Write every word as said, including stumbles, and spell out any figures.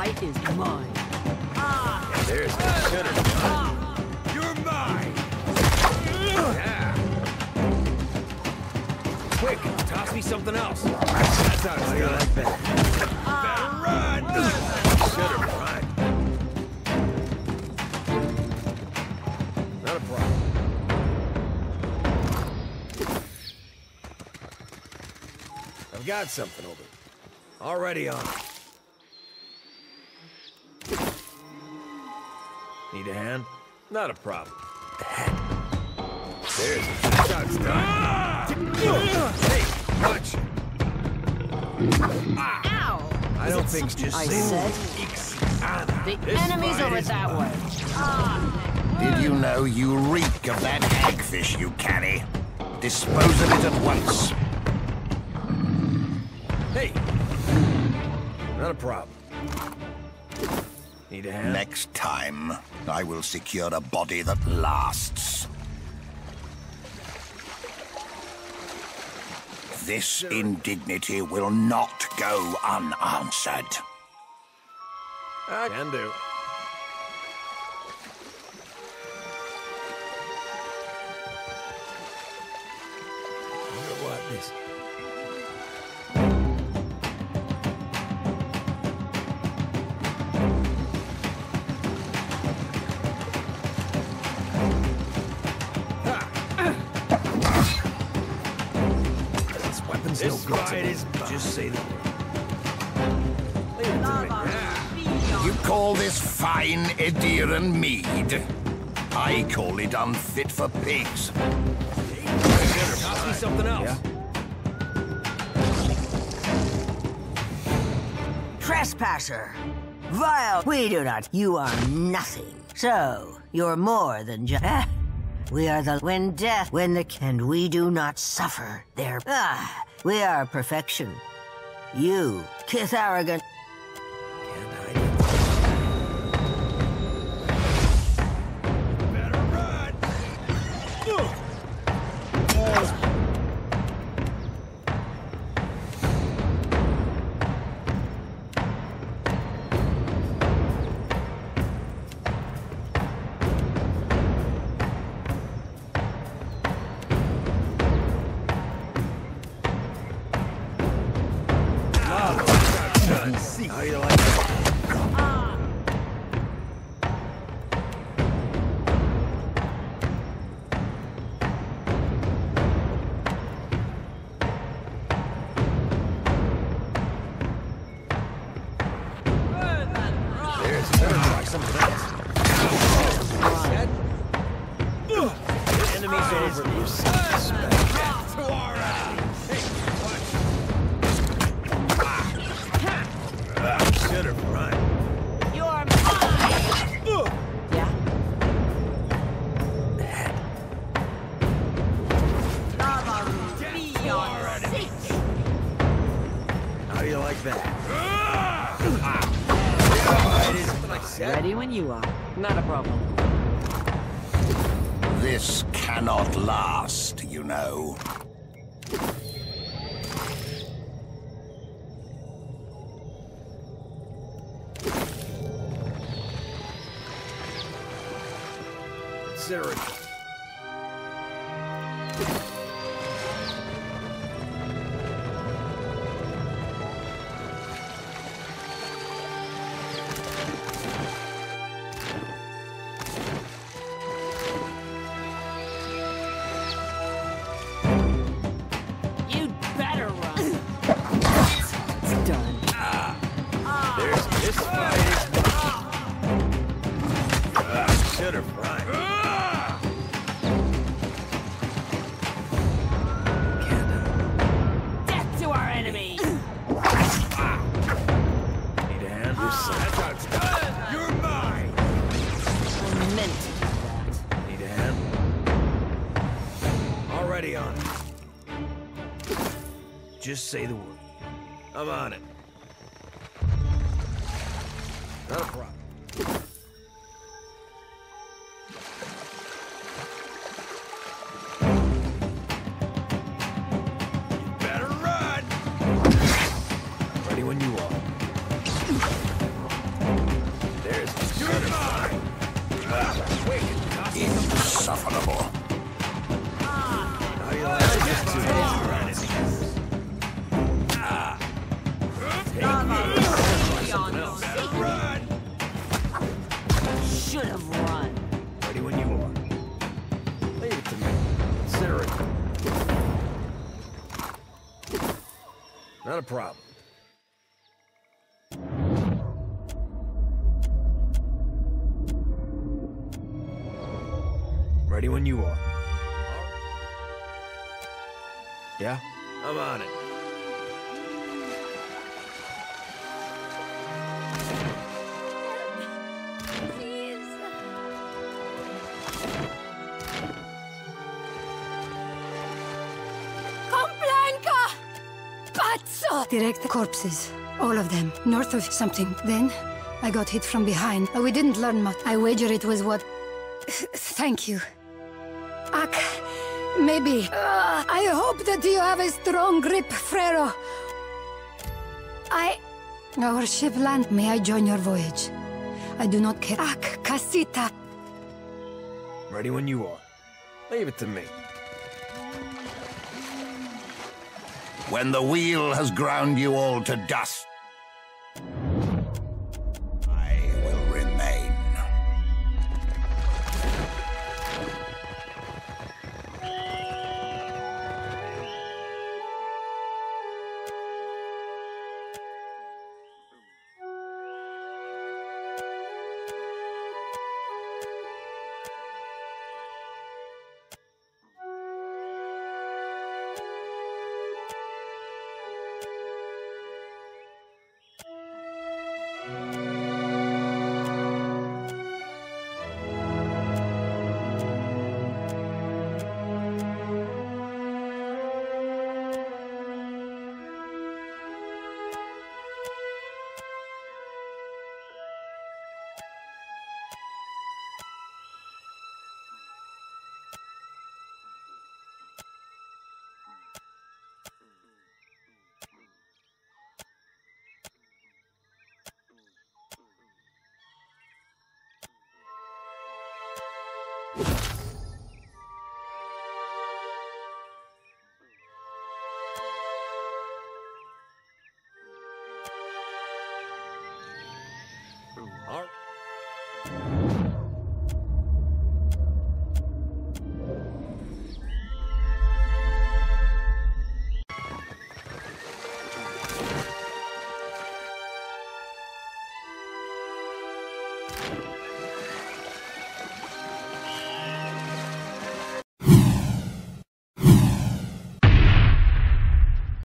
fight is mine. Ah, there's the shooter. Ah, you're mine. Yeah. Quick, toss me something else. That's how it's done. Like that. Better run. Shooter, run. Not a problem. I've got something over. Already on. Need a hand? Not a problem. There's it. That's how it's done. Hey, watch. Ah. Ow! I don't think just I say said the this enemy's over that mine. way. Ah. Did you know you reek of that hagfish you carry? Dispose of it at once. Hey! Not a problem. Need a hand? Next time, I will secure a body that lasts. This indignity will not go unanswered. I can do. Wonder what this... This fight is just say the word. Leave it to me. Yeah. You call this fine Ediran mead? I call it unfit for pigs. Toss me something else. Yeah. Trespasser! Vile! We do not. You are nothing. So, you're more than just... Ah, we are the... When death... When the... And we do not suffer their... Ah, we are perfection. You, Kith arrogant... Can't hide it. Better run! Ugh. How you like that? Ah. There's better try something else. The enemy's over. You suspect. To our alley. Hey, watch. Should have run. You're mine! Ugh. Yeah? Be your seat. How do you like that? Ah. Yeah, it is something I said. Ready when you are. Not a problem. This cannot last, you know. Consider it. You'd better run. It's done. Ah. Ah. There's this fight is ah. Should have run. Ah. Death to our enemy. Ah. Need a hand? Ah. That's how it's done. You're mine. I meant to do that. Need a hand? Already on it. Just say the word. I'm on it. Not a problem. You better run! Ready when you are. Not a problem. Ready when you are. Yeah? I'm on it. Direct corpses. All of them. North of something. Then, I got hit from behind. We didn't learn much. I wager it was what... Thank you. Ak, maybe. Uh, I hope that you have a strong grip, Frero. I... Our ship land. May I join your voyage? I do not care. Ak, Casita. Ready when you are. Leave it to me. When the wheel has ground you all to dust, I will remain. All right. You